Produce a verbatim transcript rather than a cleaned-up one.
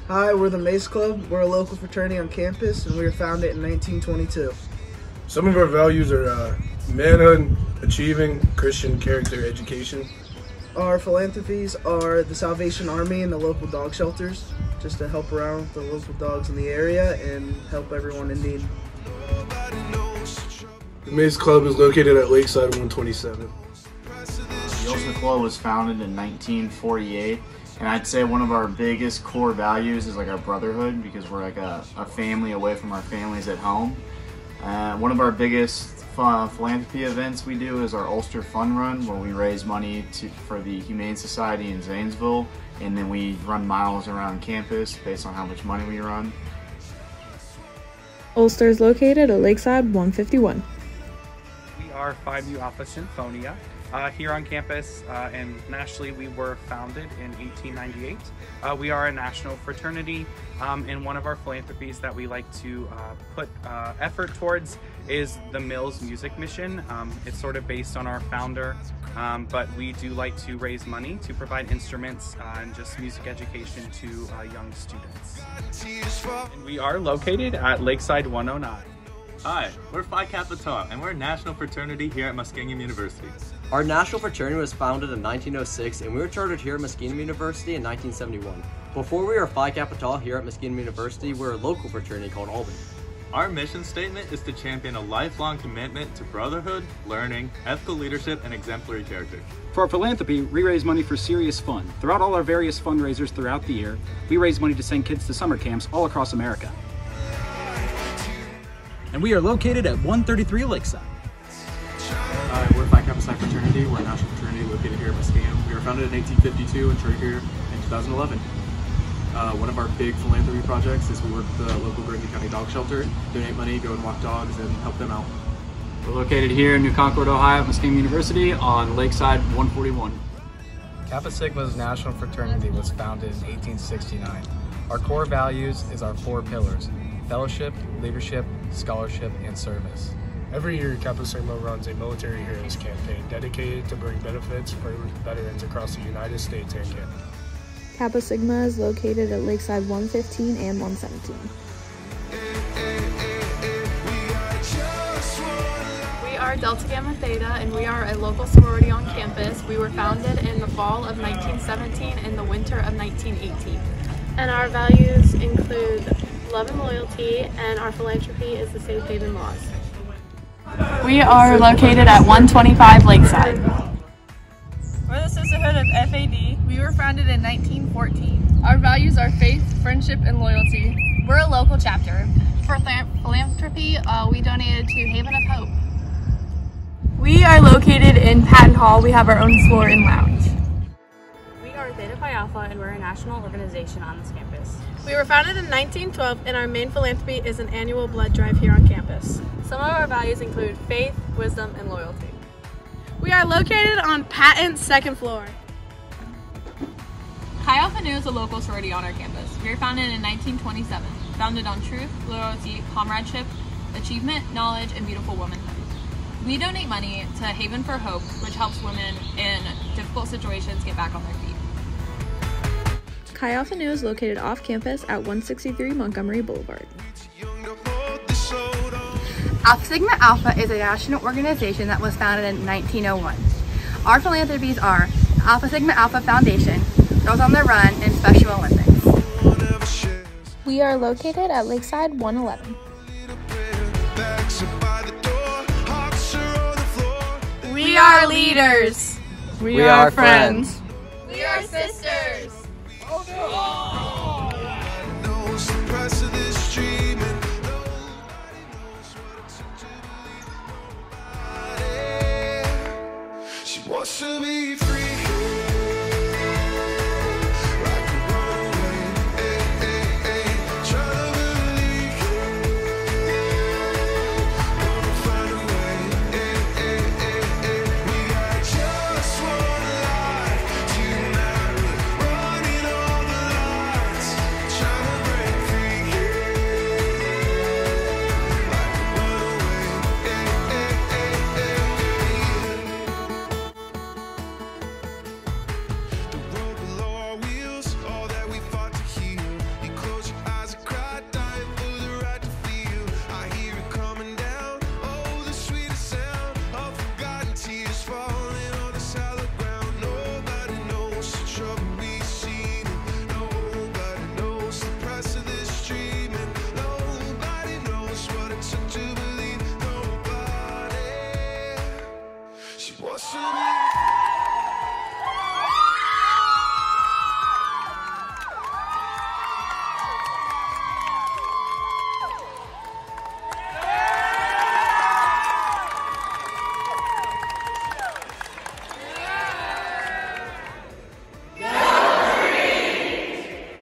Hi, we're the Mace Club. We're a local fraternity on campus, and we were founded in nineteen twenty-two. Some of our values are uh, manhood, achieving, Christian character, education. Our philanthropies are the Salvation Army and the local dog shelters, just to help around the local dogs in the area and help everyone in need. The Mace Club is located at Lakeside one twenty-seven. The Ulster Club was founded in nineteen forty-eight, and I'd say one of our biggest core values is like our brotherhood, because we're like a, a family away from our families at home. Uh, one of our biggest uh, philanthropy events we do is our Ulster Fun Run, where we raise money to, for the Humane Society in Zanesville, and then we run miles around campus based on how much money we run. Ulster is located at Lakeside one fifty-one. We are Phi Mu Alpha Sinfonia uh, here on campus, uh, and nationally we were founded in eighteen ninety-eight. Uh, we are a national fraternity, um, and one of our philanthropies that we like to uh, put uh, effort towards is the Mills Music Mission. Um, it's sort of based on our founder, um, but we do like to raise money to provide instruments uh, and just music education to uh, young students. And we are located at Lakeside one oh nine. Hi, we're Phi Kappa Tau, and we're a national fraternity here at Muskingum University. Our national fraternity was founded in nineteen oh six, and we were chartered here at Muskingum University in nineteen seventy-one. Before we were Phi Kappa Tau here at Muskingum University, we were a local fraternity called Albany. Our mission statement is to champion a lifelong commitment to brotherhood, learning, ethical leadership, and exemplary character. For our philanthropy, we raise money for serious fun. Throughout all our various fundraisers throughout the year, we raise money to send kids to summer camps all across America. And we are located at one thirty-three Lakeside. Uh, we're Phi Kappa Psi fraternity. We're a national fraternity located here at Muskingum. We were founded in eighteen fifty-two and chartered here in two thousand eleven. Uh, one of our big philanthropy projects is we work with the local Granby County Dog Shelter, donate money, go and walk dogs, and help them out. We're located here in New Concord, Ohio at Muskingum University on Lakeside one forty-one. Kappa Sigma's national fraternity was founded in eighteen sixty-nine. Our core values is our four pillars: fellowship, leadership, scholarship, and service. Every year, Kappa Sigma runs a military heroes campaign dedicated to bring benefits for veterans across the United States and Canada. Kappa Sigma is located at Lakeside one fifteen and one seventeen. We are Delta Gamma Theta, and we are a local sorority on campus. We were founded in the fall of nineteen seventeen and the winter of nineteen eighteen. And our values include love and loyalty, and our philanthropy is the Safe Haven Laws. We are located at one twenty-five Lakeside. We're the Sisterhood of F A D. We were founded in nineteen fourteen. Our values are faith, friendship, and loyalty. We're a local chapter. For philanthropy, uh, we donated to Haven of Hope. We are located in Patton Hall. We have our own floor and lounge. We are Theta Pi Alpha, and we're a national organization on this campus. We were founded in nineteen twelve, and our main philanthropy is an annual blood drive here on campus. Some of our values include faith, wisdom, and loyalty. We are located on Patton's second floor. Chi Alpha Nu is a local sorority on our campus. We were founded in nineteen twenty-seven, founded on truth, loyalty, comradeship, achievement, knowledge, and beautiful womanhood. We donate money to Haven for Hope, which helps women in difficult situations get back on their feet. Chi Alpha Nu is located off campus at one sixty-three Montgomery Boulevard. Alpha Sigma Alpha is a national organization that was founded in nineteen oh one. Our philanthropies are Alpha Sigma Alpha Foundation, Girls on the Run, and Special Olympics. We are located at Lakeside one eleven. We are leaders. We, we are, are friends. friends. We are sisters. Oh, no. Wants to be free. should